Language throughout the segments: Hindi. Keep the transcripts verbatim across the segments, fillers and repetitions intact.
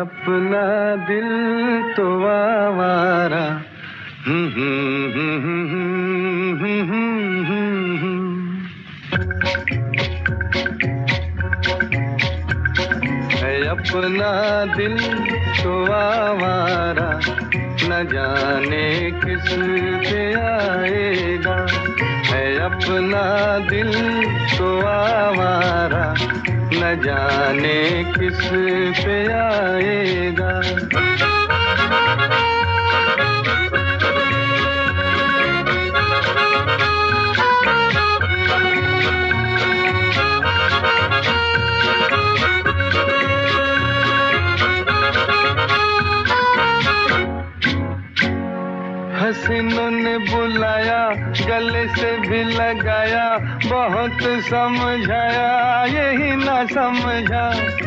अपना दिल तो आवारा। हम्म हम्म हम्म हम्म हम्म हम्म। है अपना दिल तो आवारा, न जाने किस पे आएगा। है अपना दिल तो आवारा, न जाने किस पे आएगा। हसीनों ने बुलाया, गले से भी लगाया, बहुत समझाया यही ना समझा।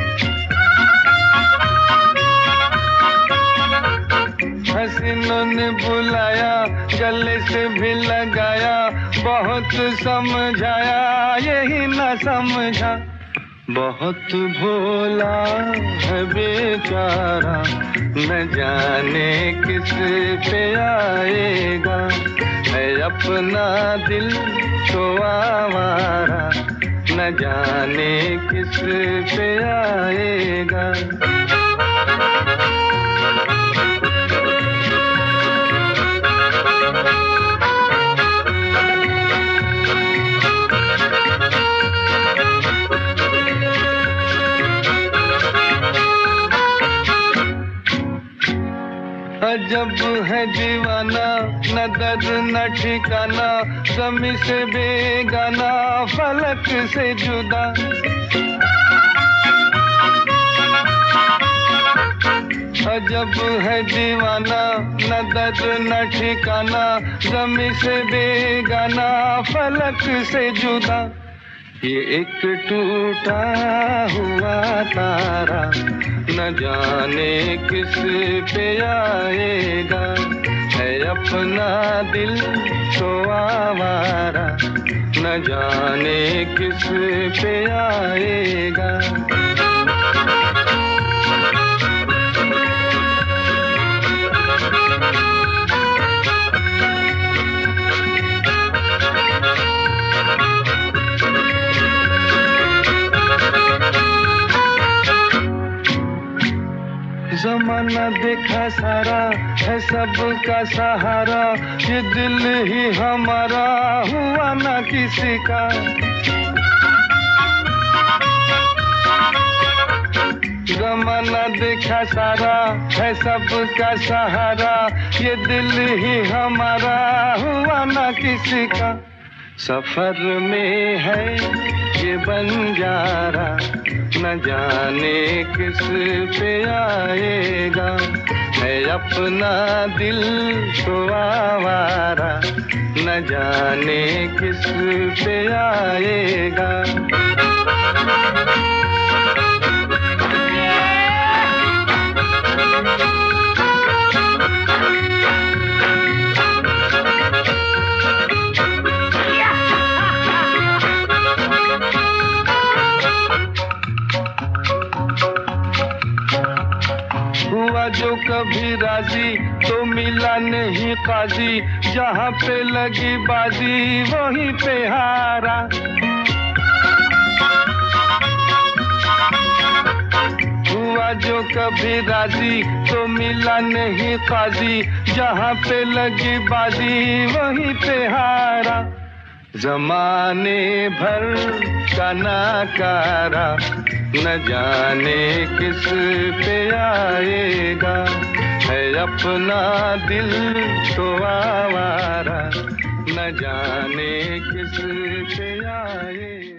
हसीनों ने बुलाया, गले से भी लगाया, बहुत समझाया यही ना समझा। बहुत भोला है बेचारा, न जाने किस पे आएगा। है अपना दिल तो आवारा, न जाने किस पे आएगा। अजब है दीवाना, न दर्द न ठिकाना, ज़मी से बेगाना, फलक से जुदा। अजब है दीवाना, न दर्द न ठिकाना, ज़मी से बेगाना, फलक से जुदा। ये एक टूटा हुआ तारा, न जाने किस पे आएगा। है अपना दिल तो आवारा, न जाने किस पे आएगा। ज़माना देखा सारा है सबका सहारा, ये दिल ही हमारा हुआ ना किसी का। ज़माना देखा सारा है सबका सहारा, ये दिल ही हमारा हुआ ना किसी का। सफर में है ये बंजारा, न जाने किस पे आएगा। है अपना दिल तो आवारा, न जाने किस पे आएगा। हुआ जो कभी राजी तो मिला नहीं काजी, जहाँ पे लगी बाजी वहीं पे हारा। हुआ जो कभी राजी तो मिला नहीं काजी, जहाँ पे लगी बाजी वहीं पे हारा। ज़माने भर का नाकारा, न जाने किस पे आएगा। है अपना दिल तो आवारा, न जाने किस पे आएगा।